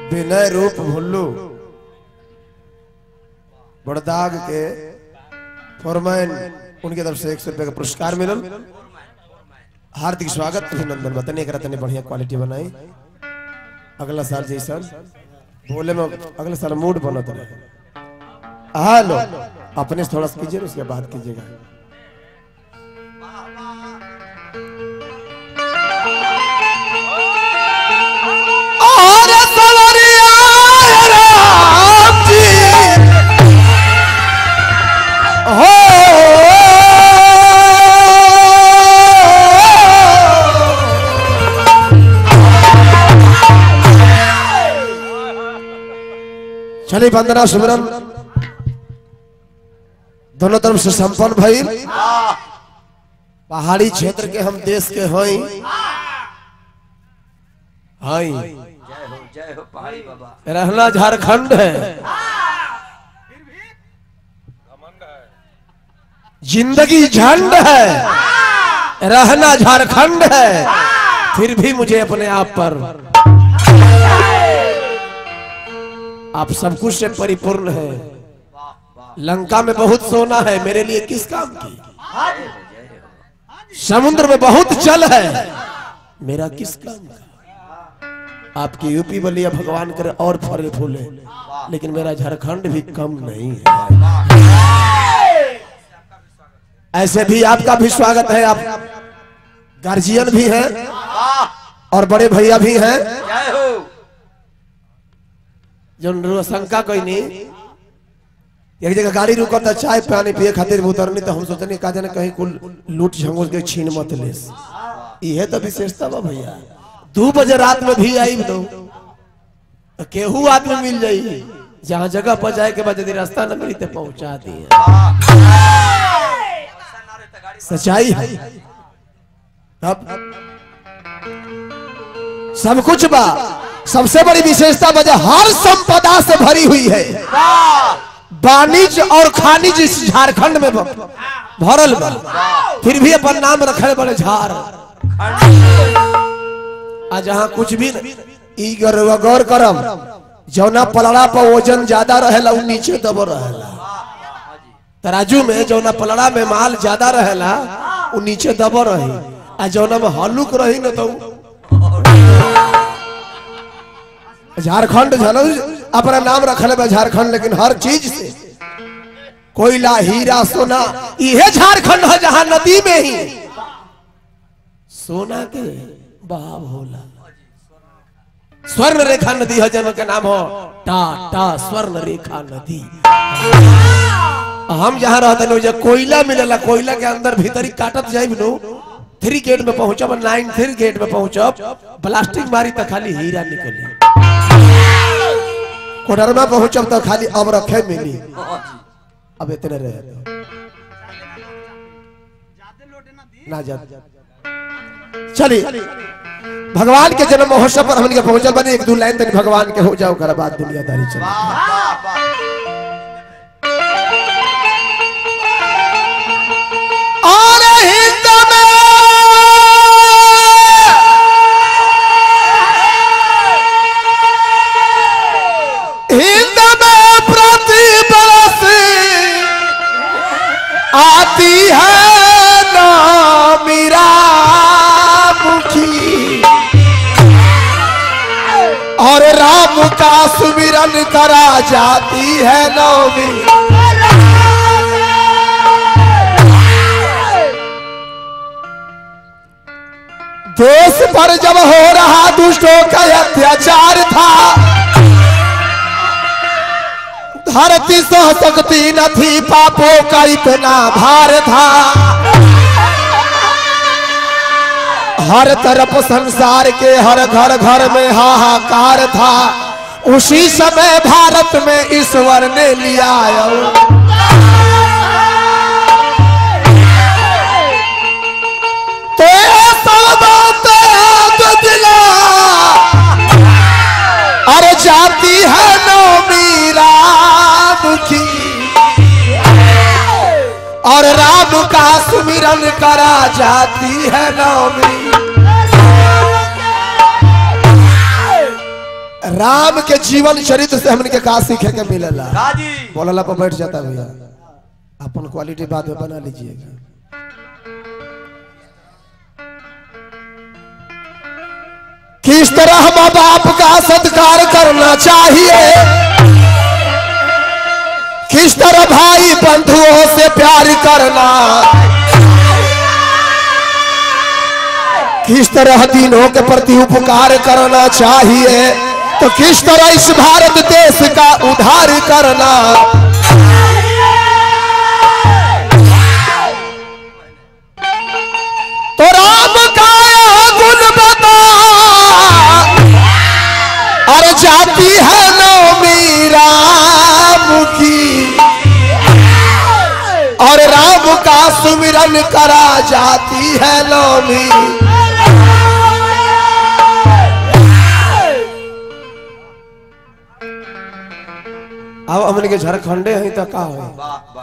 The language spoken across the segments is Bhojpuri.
विनय रूप भुल्लू बड़दाग के फॉरमैन उनकी तरफ से 100 रुपए का पुरस्कार मिलल। हार्दिक स्वागत अभिनंदन बताने करा तने बढ़िया क्वालिटी बनाई। अगला साल जैसा बोले में अगले साल मूड बनत रहे। हेलो अपने से थोड़ा सा कीजिए उसके बाद कीजिएगा। चलिए वंदना सुमरन दोनों तरफ से संपन्न भाई। पहाड़ी क्षेत्र के हम देश के हई जय हो पहाड़ी बाबा। रहना झारखंड है, जिंदगी झंड है, रहना झारखंड है, फिर भी मुझे अपने आप पर आप सब कुछ से परिपूर्ण है। लंका में बहुत सोना है, मेरे लिए किस काम की? समुद्र में बहुत जल है, मेरा किस काम का? आपकी यूपी बलिया भगवान करे और फले फूले, लेकिन मेरा झारखंड भी कम नहीं है। ऐसे भी आपका भी स्वागत है। आप गार्जियन भी हैं और बड़े भैया भी हैं। जो शंका कोई नहीं, एक जगह गाड़ी रुकता चाय पानी पिए खातिर उतरनी तो हम सोचनी का जाने कहीं कुल लूट झंगोल के छीन मत ले। यह तो विशेषता बा भैया। 2 बजे रात में भी आई तो केहू आदमी मिल जाई, जहाँ जगह पर जाए के बाद यदि रास्ता न मिली तो पहुंचा दिए। सच्चाई है। अब सब कुछ बा। सबसे बड़ी विशेषता वजह हर संपदा से भरी हुई है। वाणिज्य और खनिज इस झारखंड में भरल बा, फिर भी अपन नाम रखे बड़े झार। आज जहाँ कुछ भी गौर करम, जौना पलड़ा पर वजन ज्यादा रहेला उ नीचे दब रहेला। तराजू में जौना पलड़ा में माल ज्यादा रहेला उ नीचे दब रही, आ जौना में हल्लुक रही न तो झारखंड अपना नाम रखले बा झारखंड, लेकिन हर चीज से कोयला हीरा सोना यह झारखंड है, जहां नदी में ही सोना के बहाव होला। स्वर्ण रेखा नदी है, जिनका नाम हो टाटा स्वर्ण रेखा नदी। हम जहां रहते हैं जो कोयला मिलेला, कोयला के अंदर भीतरी काटत जाइब नो 3 गेट में पहुंचब, 9 गेट में पहुंचब, प्लास्टिक मारी तो खाली हीरा निकली। कोडरमा पहुंचब तो खाली अब रखे मिली। अब इतने रहे ना जा। चलिए भगवान के जन्म महोत्सव पर हमने पहुंचल बने। 1-2 लाइन तक भगवान के हो जाओ, घर बात दुनियादारी चले। आती है ना मीरा मुखी और राम का सुमिरन करा जाती है नौमी। देश पर जब हो रहा दुष्टों का अत्याचार था, धरती सह सकती न थी, पापों का इतना भार था। हर तरफ संसार के हर घर घर में हाहाकार था। उसी समय भारत में ईश्वर ने लिया तो दिला और जाती है नौमी राम की और राम का सुमिरन करा जाती है नौमी। राम के जीवन चरित्र से हमने के का सीखे के मिलेला। बोलला पर बैठ जाता भैया, अपन क्वालिटी बाद में बना लीजिएगा। किस तरह माँ बाप का सत्कार करना चाहिए, किस तरह भाई बंधुओं से प्यार करना, किस तरह दीनों के प्रति उपकार करना चाहिए, तो किस तरह इस भारत देश का उद्धार करना। तो राम का गुण बता और जाती है नौमी राम की, और राम का सुमिरन करा जाती है नौमी। अब हमने के झारखंडे हैं तो का हो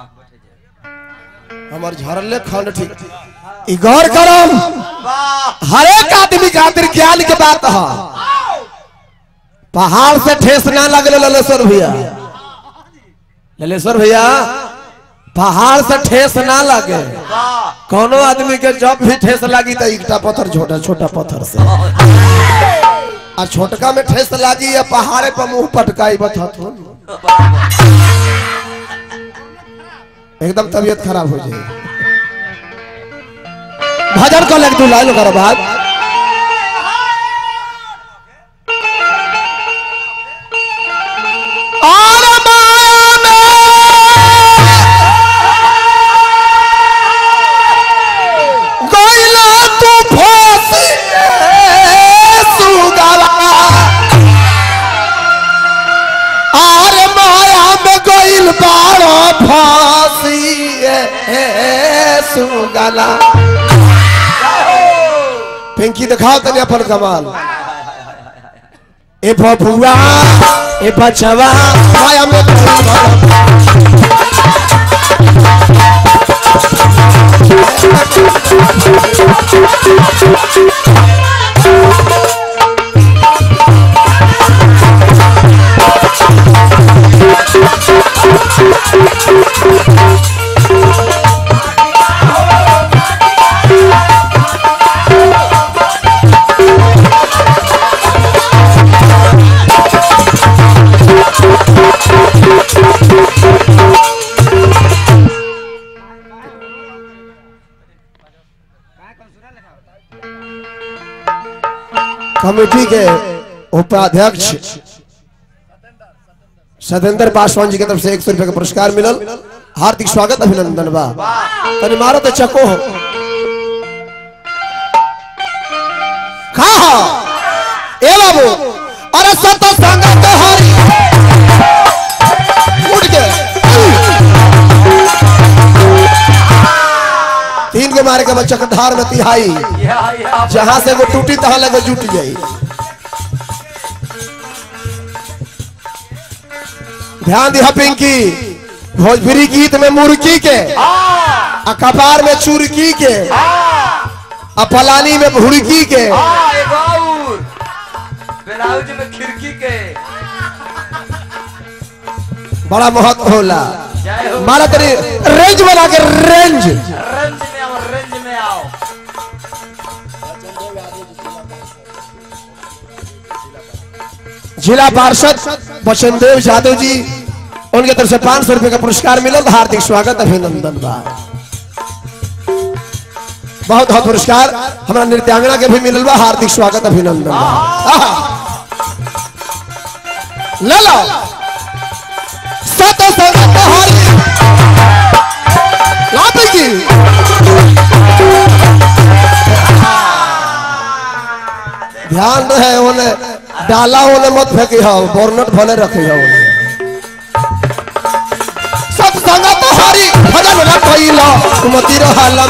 हमार झरले खंड ठीक गौर करम। हर एक आदमी खातिर ज्ञान के बात है। पहाड़ से ठेस ना लगले ललेश्वर भैया, ललेश्वर भैया पहाड़ से ठेस ना लगे। कोनो आदमी के जब भी ठेस लगी तो ईटा पत्थर छोटा छोटा पत्थर से, और छोटका में ठेस लगी या पहाड़े पर मुंह पटकाई बता एकदम तबीयत खराब हो जाए। भजन को लग दू लाइन कर बाद सुगाला। पिंकी दिखाओ तने अपन कमाल। ए बबुआ ए बचवा माया में कमेटी के उपाध्यक्ष सतेंद्र पासवान जी की तरफ से 100 रुपए का पुरस्कार मिलल। हार्दिक स्वागत अभिनंदन बा। तनी मारो तो चको हो खा ए बाबू। अरे सत संगत हरि उठ के 3 के मारे के बच्चा के धार में तिहाई, जहां से वो टूटी तहां लगे जुट जाई। ध्यान दिया पिंकी, भोजपुरी गीत में मुर्की के, कपार में चुरकी के, पलानी में भुड़की के, ब्लाउज में खिड़की के, बड़ा महत्व होला। मारा तेरी रेंज बना के रेंज में आओ। जिला पार्षद बचनदेव यादव जी, उनके तरफ से 500 रुपए का पुरस्कार मिला। हार्दिक स्वागत अभिनंदन बा। बहुत बहुत पुरस्कार हमारा नृत्यांगना के भी मिलल बा। हार्दिक स्वागत अभिनंदन ले लो। सत संगत हरि की ध्यान रहे, उन्हें डाला उन्हें मत फेंकी हो, बोरनट भले रखे हो। सत्संगत हरि भजन रखइला कुमति रहलम।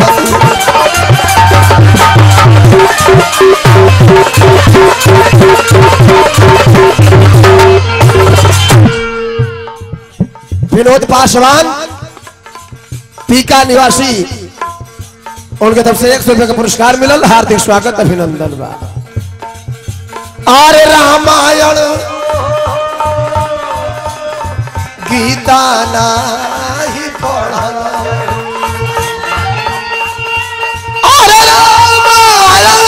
विनोद पासवान पीका निवासी, उनके तरफ से 100 रुपए का पुरस्कार मिलल। हार्दिक स्वागत अभिनंदन बा। अरे रामायण गीता नाही पढ़ल अरे रामायण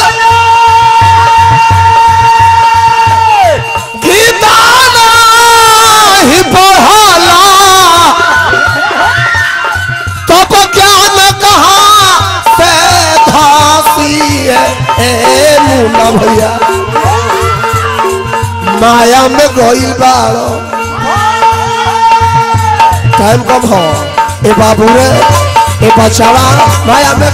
गीता नाही पढ़ला तब ज्ञान कहाँ से धासी है ए मुन्ना भैया माया में गइल बाड़ो टाइम कब हो ए बाबू रे ए बचावा माया में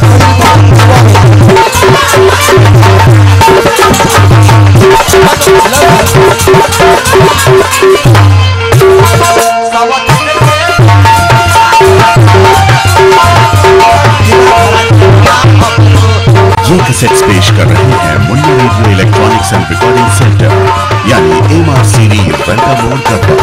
ये कैसेट्स पेश कर रहे हैं Munna radio electronics and recording centre यानी MRCD वेलकम मोड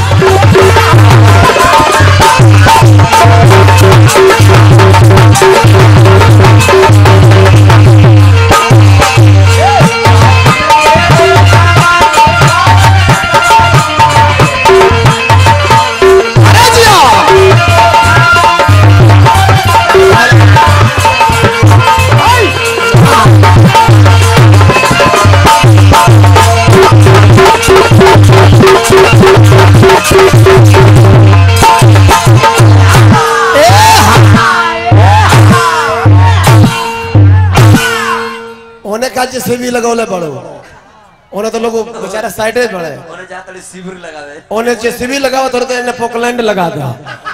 से भी लगौले पड़ो ओने तो लोग बेचारा साइडे पड़े ओने जातले शिविर लगावे ओने जे शिविर लगाओ तो ने पोकलैंड लगा दो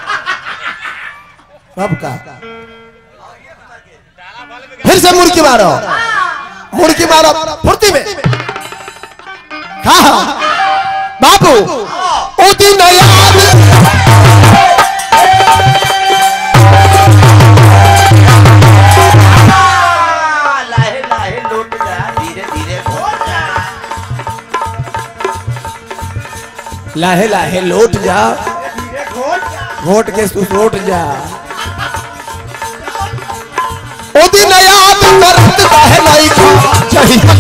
अब का फिर से मुर्की मारो फुर्ती में हाँ बाबू ओ दिन याद लाहे लाहे लौट जा घोट के लौट जा ओ दिन याद करत रहे लाइका चाहिए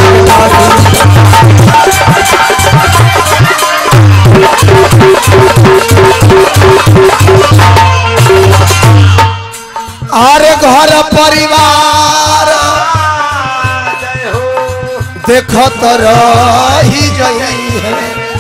अरे घर परिवार देखत रही जई है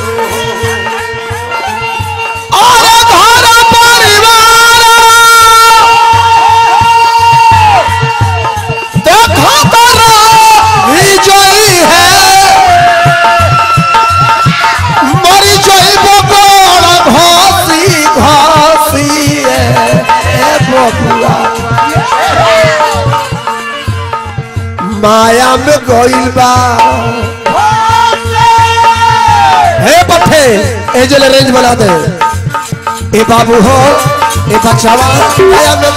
माया में गइल बा हे पठे ए जले रेंज बना दे ए बाबू हो ए बचावा माया में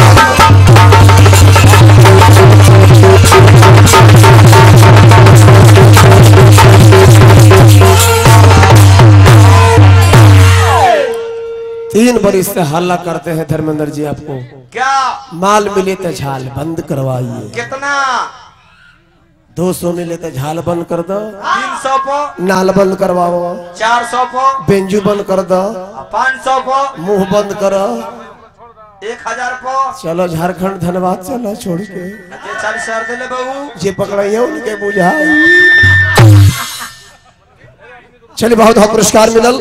तीन बरिस से हल्ला करते हैं धर्मेंद्र जी आपको क्या माल मिले तो झाल बंद करवाइए कितना 200 मिले तो झाल बंद कर दो 300 पो नाल बंद करवाओ 400 पो बेंजू बंद कर दो 500 पो मुंह बंद करो 1000 पो चलो झारखंड धन्यवाद चलो छोड़ के जे 40,000 दे ले बहू जे पकड़ाइए उनके बुझाई चलिए बहुत बहुत पुरस्कार मिलल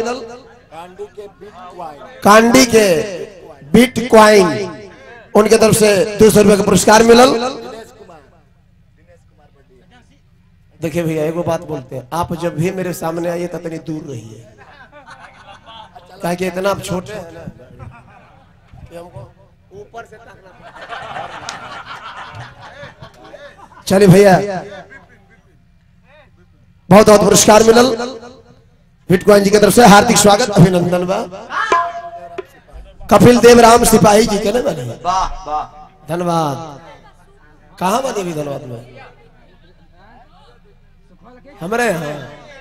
कांडी के बिटकॉइन उनके तरफ से 200 रुपए का पुरस्कार मिलल। देखिए भैया एगो बात बोलते हैं, आप जब भी मेरे सामने आइए तो इतनी दूर रहिए, क्या कि इतना आप छोटे हैं ना कि हमको ऊपर से ताकना। चलिए भैया बहुत बहुत पुरस्कार मिलल बिटकॉइन जी की तरफ से हार्दिक स्वागत अभिनंदन बा। कपिल देव राम सिपाही जी के बने वाह वाह धन्यवाद। कहाँ बने भी धन्यवाद में हमारे यहाँ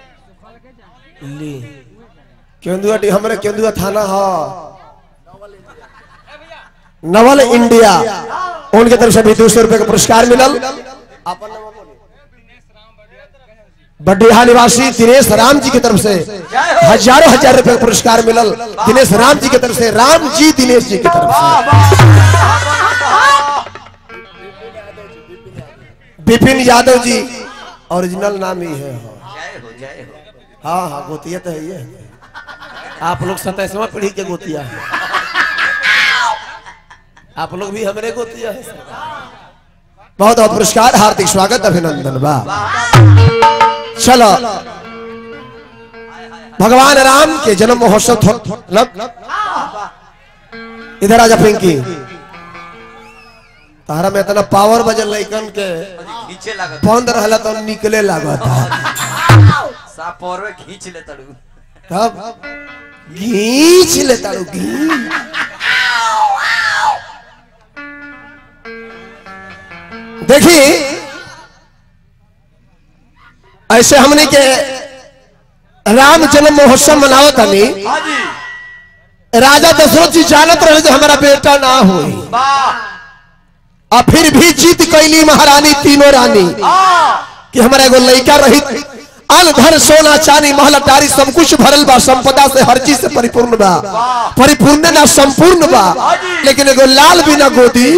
केंदुआ हमारे केंदुआ थाना है नवल इंडिया, उनके तरफ से भी 200 रुपए का पुरस्कार मिलल। बड्डीहा निवासी दिनेश राम जी की तरफ से हजारों हजार रुपए पुरस्कार मिलल। दिनेश राम जी की तरफ से, राम जी दिनेश जी की तरफ से। विपिन यादव जी ओरिजिनल नाम ही है। हाँ हाँ गोतिया तो है ये। आप लोग 27वां पीढ़ी के गोतिया है, आप लोग भी हमारे गोतिया है। बहुत बहुत पुरस्कार, हार्दिक स्वागत, अभिनंदन। वाह चलो भगवान राम के जन्म महोत्सव इधर आजा पिंकी। तारा में इतना पावर बजल लइकन के बंद रहला तो निकले लागत खींच ले तड़ू, तब खींच ले तड़ू। देखिए ऐसे हमने के राम जन्म महोत्सव मनावत हनी। राजा दशरथ जी जानत रहे जो हमारा बेटा ना हो, और फिर भी जीत कैली महारानी तीनों रानी कि हमारा एगो लड़का रही। अन धन सोना चांदी महल अटारी सब कुछ भरल बा, संपदा से हर चीज से परिपूर्ण बा, परिपूर्ण ना संपूर्ण बा, लेकिन एगो लाल बिना गोदी।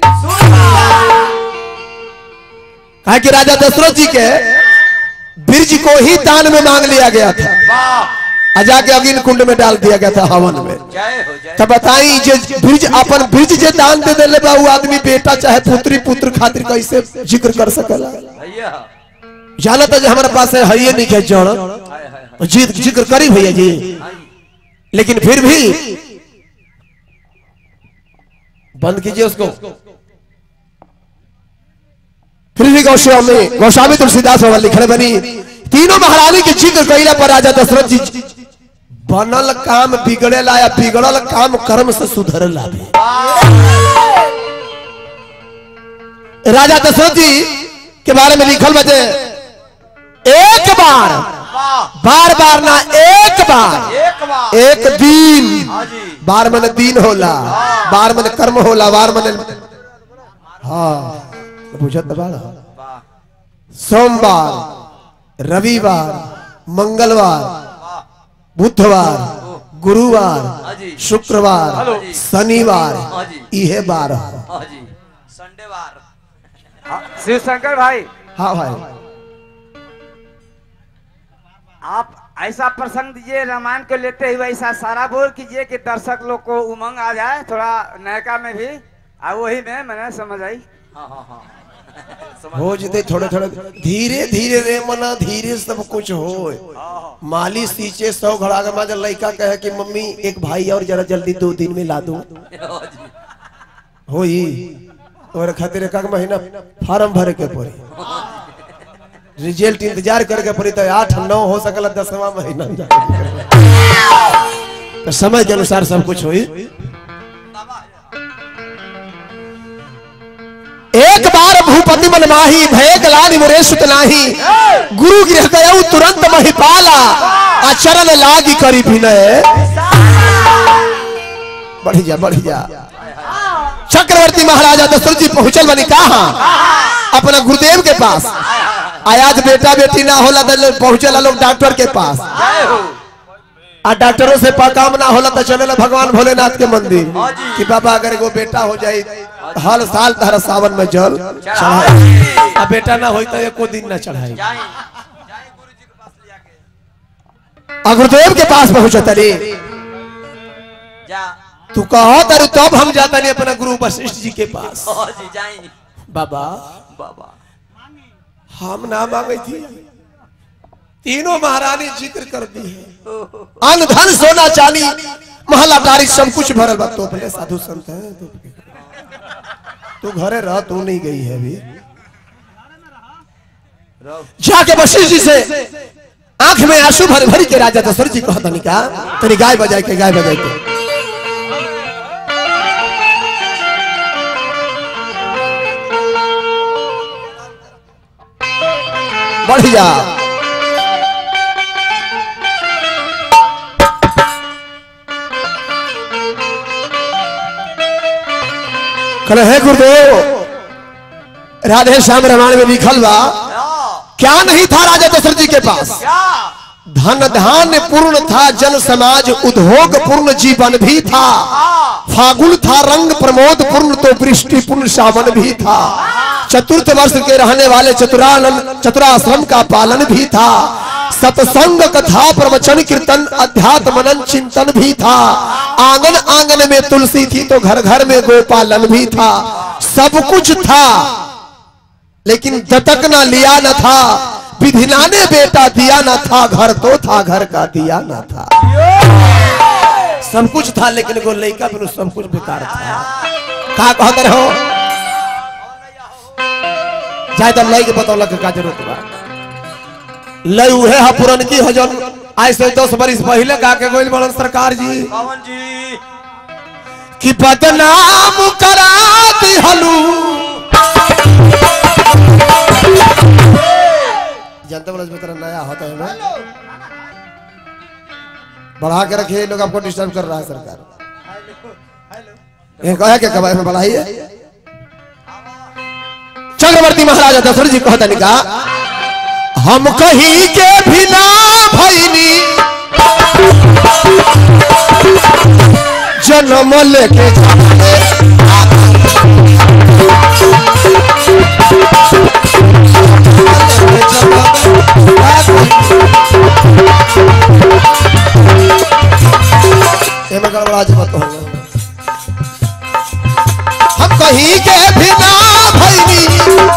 कहा कि राजा दशरथ जी के ब्रिज को ही दान में मांग लिया गया था, जाके अग्नि कुंड में डाल दिया गया था हवन में। तब बताई जे ब्रिज अपन ब्रिज जे दान दे देले बा, वो आदमी बेटा चाहे पुत्री पुत्र खातिर कैसे जिक्र कर सकेला। जानता जो हमारे पास है ये नहीं है जड़ जिक्र करी भैया जी, लेकिन फिर भी बंद कीजिए उसको। फिर भी गोस्वामी तुलसीदास बाबा लिखने बनी, तीनों महारानी के जिक्र कइला पर राजा दशरथ जी बनल काम बिगड़ेला या बिगड़ल काम कर्म से सुधरेला। राजा दशरथ जी के बारे में लिखल बजे, एक बार, बार बार ना एक बार, एक दिन, बार मन दिन होला, बार मन कर्म होला, बार मन हाँ बुझत बाड़ा। सोमवार, रविवार, मंगलवार, बुधवार, गुरुवार, शुक्रवार, शनिवार, इहे बार संडेवार। शिव शंकर भाई, हाँ भाई, आप ऐसा प्रसंग दीजिए रामायण को लेते हुए, ऐसा सारा बोल कीजिए कि दर्शक लोग को उमंग आ जाए, थोड़ा नयका में भी आ वही में मैंने समझ आई। हो जते थोड़े थोड़े धीरे धीरे रे मना, धीरे सब कुछ हो। माली सींचे 100 घड़ा के माजल लड़का कहे कि मम्मी एक भाई और जरा जल्दी 2 दिन में ला दो, हो और खातिर 1 महीना फार्म भरे के पड़ी, रिजल्ट इंतजार करके पड़ी, तो 8-9 हो सकला 10वां महीना तो समय के अनुसार सब कुछ हुई। एक बार भूपति मन माही, भय गलानी मुरे सुत नाही, गुरु गृह गयऊ तुरंत महिपाला, आचरण लागी करी विनय। बढ़ जा बढ़ जा। चक्रवर्ती महाराजा दशरथ जी पहुंचल बनी कहा अपना गुरुदेव के पास। आज बेटा बेटी ना होला तो पहुंचेला लोग डॉक्टर के पास, आ डॉक्टरों से काम ना होला तो चलेला भगवान भोलेनाथ के मंदिर कि बाबा अगर एगो बेटा हो जाए हर साल तारा सावन में जल चढ़ाए, आ बेटा ना होई तो एको दिन ना चढ़ाए। गुरुदेव के पास पहुंचतली, तू कहो तारू तब हम जाता नहीं अपना गुरु वशिष्ठ जी के पास। बाबा बाबा हम ना मांगे थी, तीनों महारानी जिक्र कर दी है, अन्न धन सोना चांदी महल अटारी सब कुछ भरल बा। तो भले साधु संत है, तू घरे रह, तू नहीं गई है अभी। जाके वशिष्ठ जी से आंख में आंसू भर भरी के राजा दशरथ जी कहता नहीं क्या तेरी गाय बजाए के, गाय बजाए के। बढ़िया कल है गुरुदेव, राधे श्याम रामायण में लिखल बा क्या नहीं था राजा दशरथ जी के पास? क्या? धन धान्य पूर्ण था, जन समाज उद्योग पूर्ण जीवन भी था। फागुन था रंग प्रमोद पूर्ण, तो वृष्टि पूर्ण सावन भी था। चतुर्थ वर्ष के रहने वाले चतुराश्रम का पालन भी था। सत्संग कथा प्रवचन कीर्तन अध्यात्म मनन चिंतन भी था। आंगन आंगन में तुलसी थी, तो घर घर में गोपालन भी था। सब कुछ था, लेकिन दतक न लिया न था। विधिना ने बेटा दिया न था, घर तो था घर का दिया न था। सब कुछ था, लेकिन वो लड़का बिनु सब कुछ बेकार था। का कहते हो ज्यादा लय के बतौला के का जरूरत बा? लय उहे हा पुरन की हजन आज से 10 बरिस पहले गा के गोइल बड़न सरकार जी। पवन जी कि बदनाम करा दिहलू। जनता वाला में तरह नया होता है ना, बढ़ा के रखिए, लोग आपको डिस्टर्ब कर रहा है सरकार। ये कहा क्या कबाई में बढ़ाई है? चक्रवर्ती महाराजा दशरथ जी कहता निका, हम कहीं के भी ना भईनी जन्म लेके हम कहीं के भी ना भईनी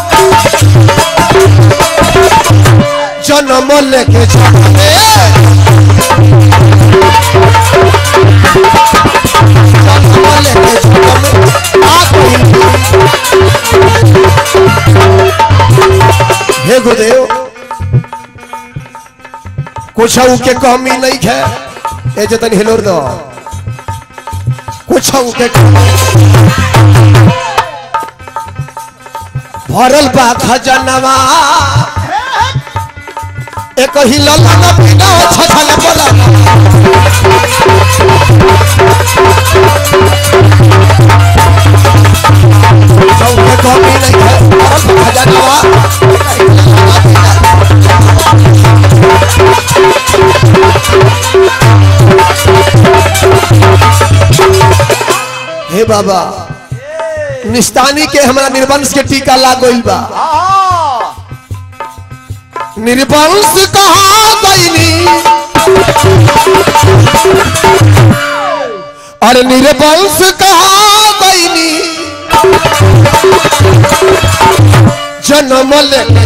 जन्म लेके जाने। हे गुरुदेव, कुछ के कमी नहीं है, ए जतन हिलोर दो कुछ के भरल बा खजनवा। एक ही ललन बिना छछन बोला चौके कमी नहीं है, भरल बा खजनवा। हे बाबा, निस्तानी के हमारा निर्वंश के टीका लाग गइल बा। निर्वंश कहाँ गईनी और निर्वंश कहाँ गईनी जन्म लेके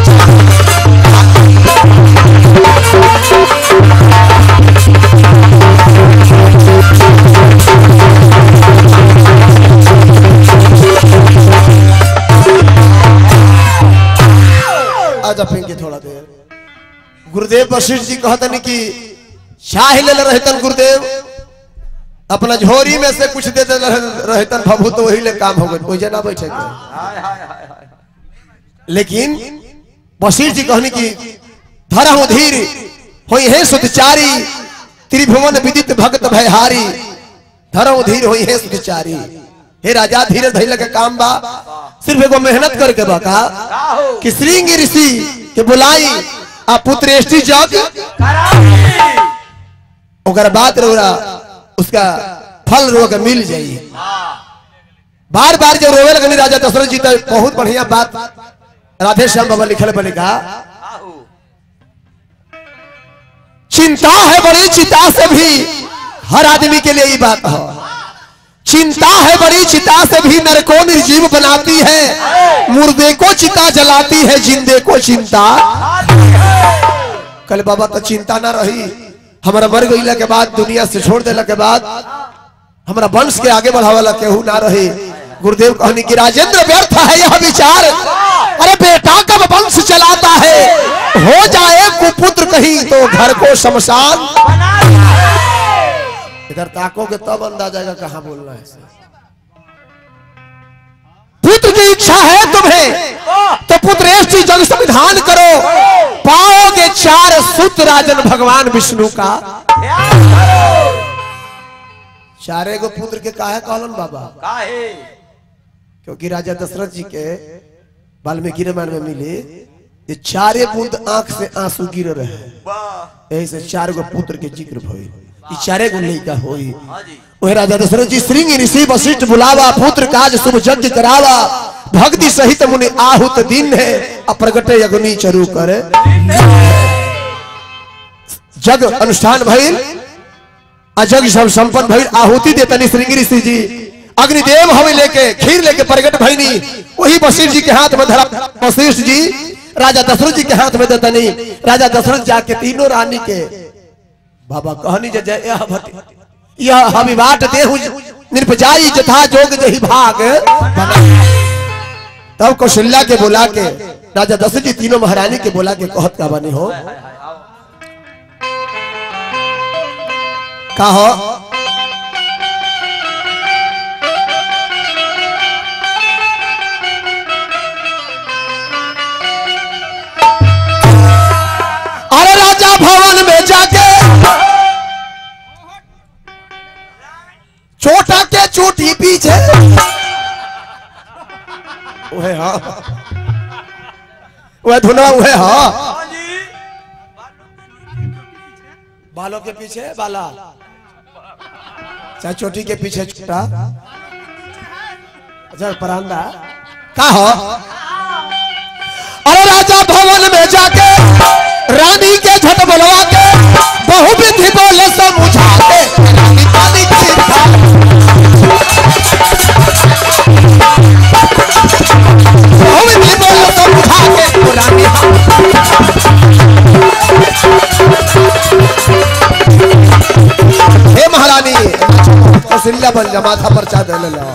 आजा फेंके थोड़ा देर। गुरुदेव वशिष्ठ जी कहतन कि शाह ले रहतन गुरुदेव अपना झोरी में से कुछ देते रहतन भभू, तो वही ले काम हो गए, कोई जना बैठे। लेकिन वशिष्ठ जी कहनी कि धरहु धीर होई है सुतचारी, त्रिभुवन विदित भक्त भयहारी। धरहु धीर होई है सुतचारी। हे राजा, धीरे धैर्य के काम बा, सिर्फ एगो मेहनत करके बा का कि श्रृंग ऋषि के बुलाई आ पुत्रेष्टि जग ओकर बात रोरा उसका फल रोग मिल जाई। बार बार जब रोवे लगनी राजा दशरथ जी, तो बहुत बढ़िया बात राधे श्याम बाबा लिखल बने का, चिंता है बड़ी चिता से भी हर आदमी के लिए ये बात है। चिंता है बड़ी चिता से भी नर को निर्जीव बनाती है। मुर्दे को चिता जलाती है, जिंदे को चिंता। कल बाबा तो चिंता ना रही, हमारा मर गईला के बाद, दुनिया से छोड़ देला के बाद हमारा वंश के आगे बढ़ावाला केहू ना रहे। गुरुदेव कहनी कि राजेंद्र व्यर्थ है यह विचार, अरे बेटा कब वंश चलाता है, हो जाए कुपुत्र कहीं तो घर को शमशान। इधर ताकोगे तब अंदाज आएगा कहां बोलना है। पुत्र की इच्छा है तुम्हें तो पुत्रेष्टि जग संविधान करो, पाओगे 4 सुत राजन भगवान विष्णु का। 4 गो पुत्र के काहे कहलन बाबा? काहे? क्योंकि राजा दशरथ जी के वाल्मीकि रामायण में मिले ये चारे बूंद आंख से आंसू गिर रहे वाह ऐसे 4 गो पुत्र के जिक्र भई ई 4 गो लइका होई हाँ जी ओहे राजा दशरथ जी श्रृंग ऋषि वशिष्ठ बुलावा पुत्र काज शुभ यज्ञ करावा भक्ति सहित मुनि आहुत दिन है अप्रगटे अग्नि चरु करे जग अनुष्ठान भइल अजग सब संपन्न भइल आहुति देतनी श्रृंग ऋषि जी अग्निदेव हमें लेके खीर लेके प्रगट भइनी वही वशिष्ठ जी के हाथ में धरा वशिष्ठ जी राजा दशरथ जी के हाथ में देतनी राजा दशरथ जाके तीनों रानी के बाबा कहनी जय यह हमी बाट देहु निर्पजाई जथा जोग जही भाग तब कौशल्या के बोला के राजा दशरथ जी तीनों महारानी के बोला के कहत का बनी हो का हो अरे राजा भवन में जाके छोटा के चोटी पीछे वह हाँ वह धुना वह हाँ हाँ जी बालों के पीछे बाला चाहे चोटी के पीछे छोटा अच्छा परांदा का हो अरे राजा भवन में जाके रानी के झट बुलवा के बहुविधि बोले समझा के रानी पानी की बहुविधि बोले समझा के रानी हे महारानी कौशल्या बन जा माथा पर चादर ले लो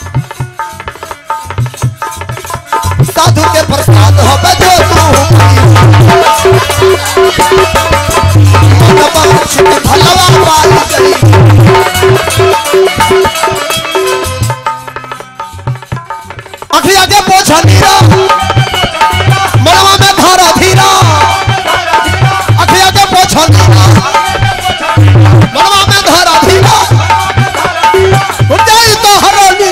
साधु के प्रसाद हो बजो तू भलवा पाई गई अखिया के पोछा नीरा मरवा में धारा धीरा अखिया के पोछा नीरा मरवा में धारा धीरा उठाई तो हरानी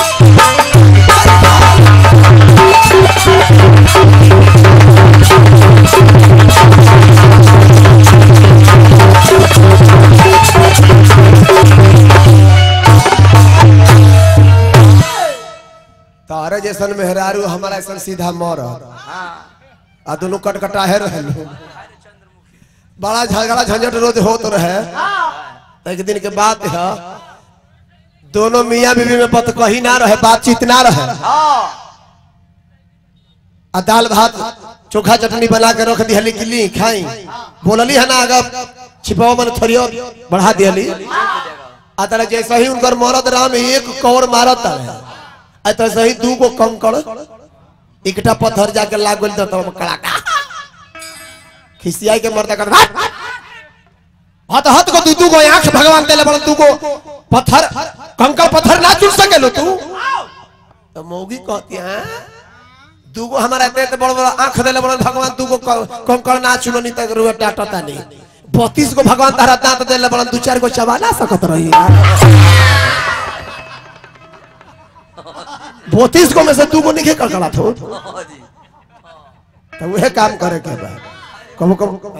तारे जैसन मेहरारू हमारा ऐसा सीधा मोर आ दोनों कटकटाहे रहे बड़ा झगड़ा झंझट रोज होत रहे एक दिन के बात है दोनों मियां बीवी में बात कही ना रहे बातचीत ना रहे आ दाल भात चोखा चटनी बना के रख दिहली किली खाई बोलली है ना अगर छिपाओ मन थोड़ियो बढ़ा दिहली आ तरह जैसे ही उनकर मरद राम एक कौर मारत है तो सही 2 गो कंकड़ इकट्ठा पत्थर जाके लाग गइल त कड़ाका खिसियाई के मरदा कर हाथ हाथ को 2 गो आंख भगवान देले बड़ 2 गो पत्थर कंकड़ पत्थर ना चुन सकेलो तू तो मौगी कहती है 2 गो हमारा इतने बड़ बड़ आंख देले बड़ भगवान 2 गो कंकड़ ना चुनो नहीं तक रुए टाटता नहीं 32 गो भगवान तारा दांत देले बड़ 2-4 गो चबा ना सकत रही 32 को में से 2 को नहीं कड़कड़ा थो तो वह काम करे के बा कबो कबो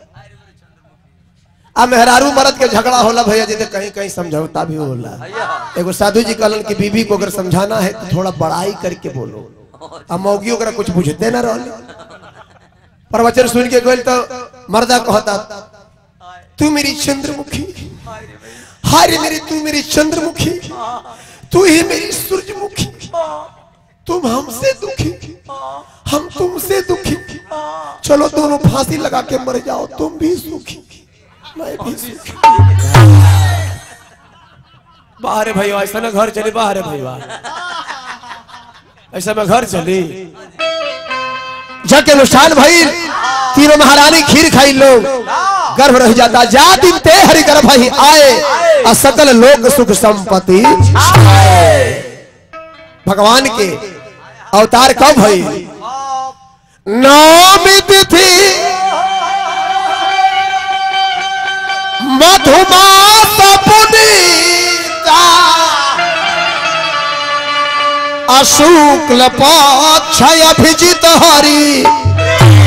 आ मेहरारू मर्द के झगड़ा होला भैया जी कहीं कहीं समझौता भी होला एगो साधु जी कहलन कि बीवी को अगर समझाना है तो थोड़ा बड़ाई करके बोलो आ मौगियों का कुछ बुझते ना रहले प्रवचन सुन के गइल तो मर्दा कहता तू मेरी चंद्रमुखी हाय मेरी तू मेरी चंद्रमुखी तू ही मेरी सूरजमुखी तुम हमसे दुखी हम तुमसे दुखी चलो दोनों फांसी लगा के मर जाओ तुम भी सुखी मैं भी सुखी बाहर भैया ऐसा ना घर चली बाहर भैया ऐसा मैं घर चली जग के अनुष्ठान भाई तीनों महारानी खीर खाई लोग गर्भ रह जाता जाति ते हरि गर्भ ही आए और सकल लोक सुख संपत्ति भगवान के अवतार कब भई नवमी तिथि मधुमास पुनीता अशुक्ल पक्ष अभिजित हरि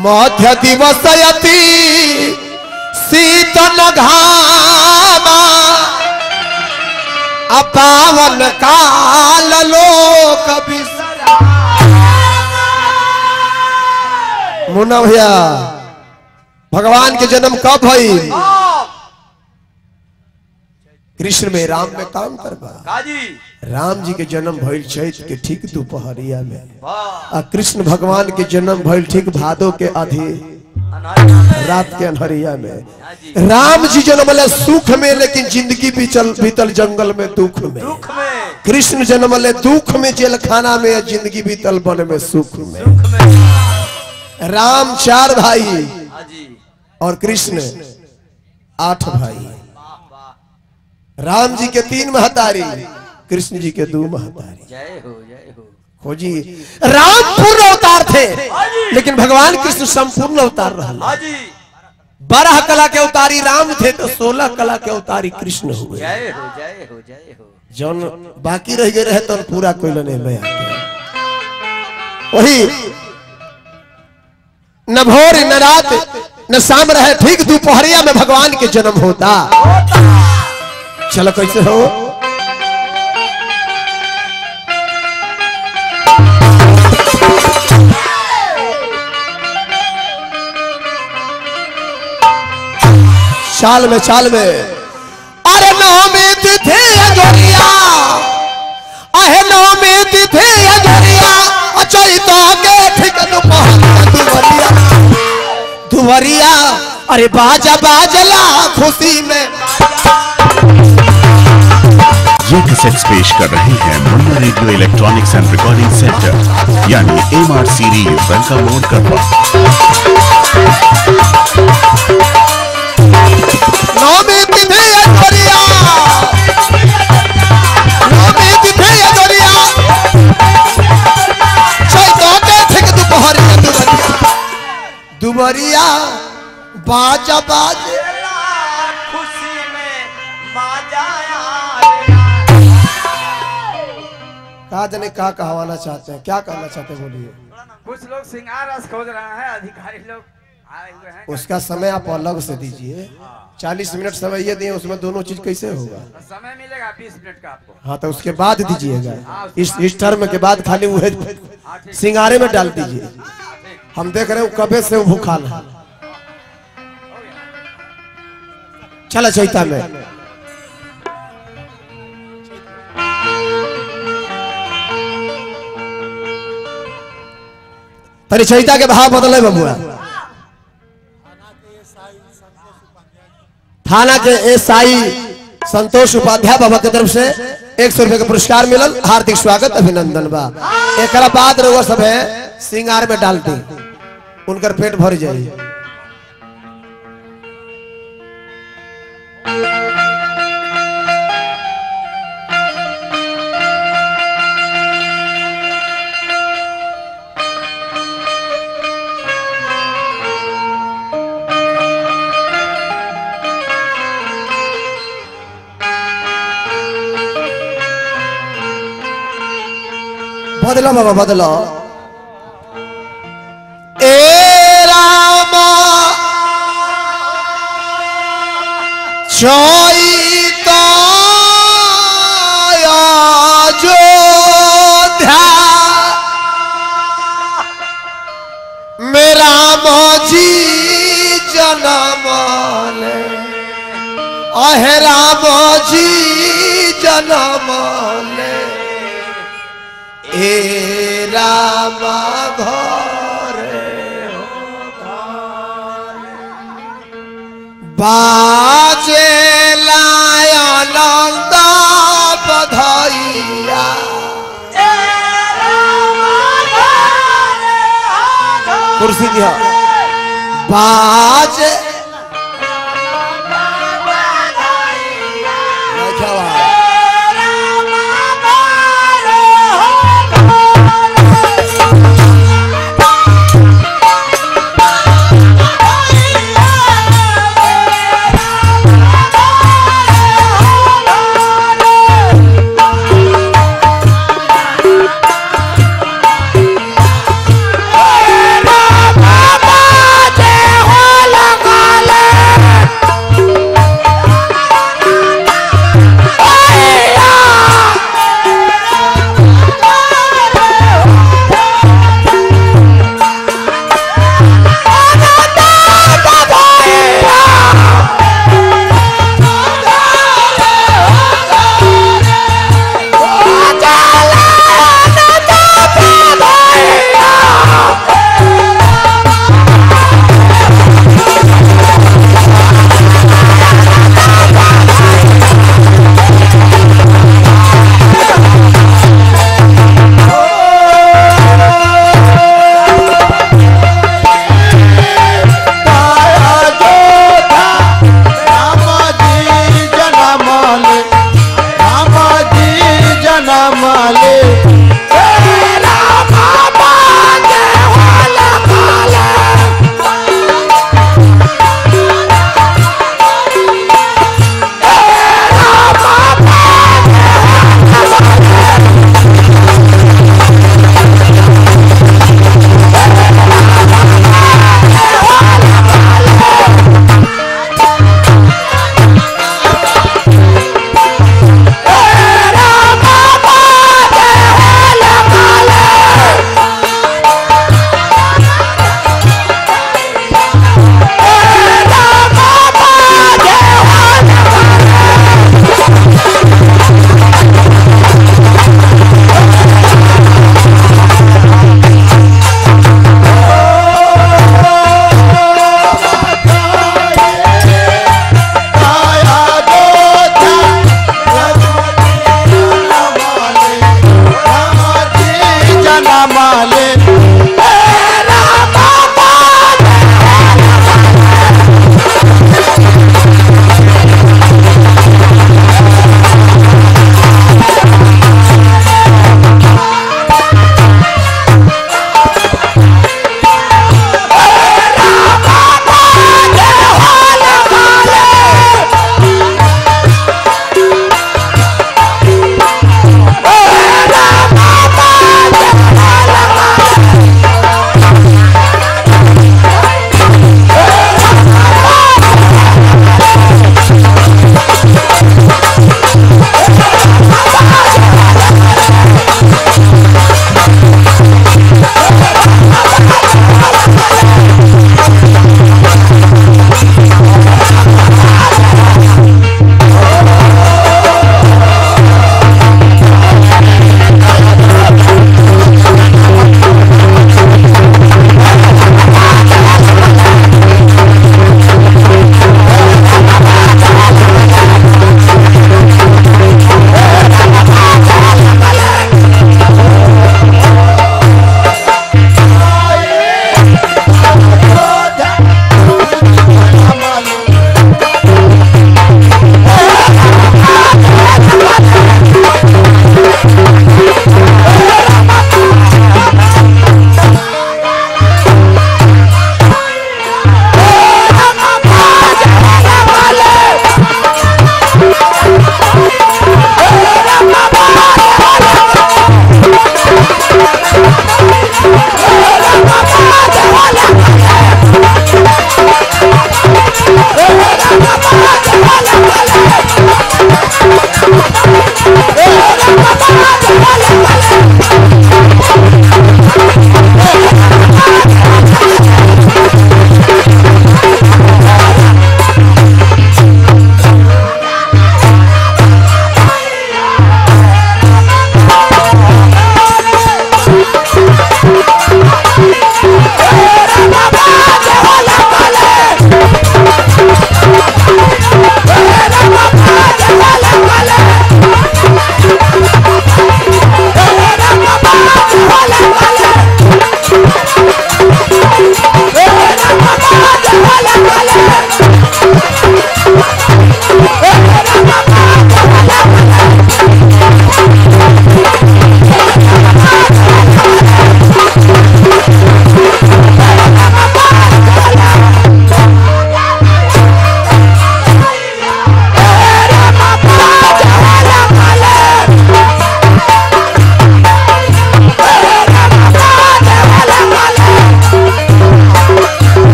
मध्य दिवसयति शीतल घामा अपावन काल लोक मुन्ना भैया भगवान के जन्म कब भई? कृष्ण में राम में काम करबा। राम जी के जन्म भइल चैत के ठीक दोपहरिया में, आ कृष्ण भगवान के जन्म भइल ठीक भादो के आधी रात के अनहरिया में। राम जी जन्मले सुख में, लेकिन जिंदगी बीतल जंगल में दुख में। कृष्ण जन्मले दुख में, जेल खाना में, जिंदगी बीतल वन में सुख में। राम 4 भाई और कृष्ण 8 भाई। राम जी के 3 महतारी, कृष्ण जी के 2 महतारी। जय हो जय हो। खोजी राम पूर्ण अवतार थे, लेकिन भगवान कृष्ण संपूर्ण अवतार रहा। 12 कला के अवतारी राम थे तो 16 कला के अवतारी कृष्ण हुए। जय हो जय हो जय हो। जौन बाकी रह गए रहे तो पूरा कोई नहीं में वही न भोर न रात न शाम रहे, ठीक दोपहरिया में भगवान के जन्म होता। चलो कैसे हो? चाल में अरे नौमी तिथि अजोरिया, अहे नौमी तिथि अजोरिया, चैता के ठीक दुवरिया दुवरिया। अरे बाजा बाजला खुशी में। ये कैसेट्स पेश कर रहे हैं Munna radio electronics and recording centre यानी एमआर सीरीज वेलकम मोड करवा। नौमी तिथि अजोरिया, नौमी तिथि अजोरिया, चैता के ठीक दोपहरिया दुवरिया दुवरिया। बाजा बाजे खुशी में बाजाया। कहा जाने क्या कहवाना चाहते हैं, क्या कहना चाहते हैं बोलिए। कुछ लोग श्रृंगार रस खोज रहे हैं, अधिकारी लोग आए हुए हैं। उसका समय आप अलग से दीजिए। 40 मिनट समय ये दिए, उसमें दोनों चीज कैसे होगा? समय मिलेगा 20 मिनट का आपको। हाँ तो उसके बाद दीजिएगा। इस टर्म के बाद खाली वह सिंगारे में डाल दीजिए। हम देख रहे हो कबे से वो भूखा है। चला चैता में तरी चैता के भाव बदले बबुआ। थाना के एसआई संतोष उपाध्याय बाबा की तरफ से 100 रुपए का पुरस्कार मिलल। हार्दिक स्वागत अभिनंदन बा। एक बाद रउआ सब है सिंगार में डालते, उनकर पेट भर जाए। बदलो बाबा बदलो। ए रामा चैता अयोध्या मेरा मौजी जन्म ले, अहे राम जी जन्म ले। ए रामा घरे बाजे लायनंद बधाइया। कुर्सी दिया बाजे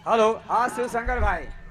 हेलो हाँ शिव शंकर भाई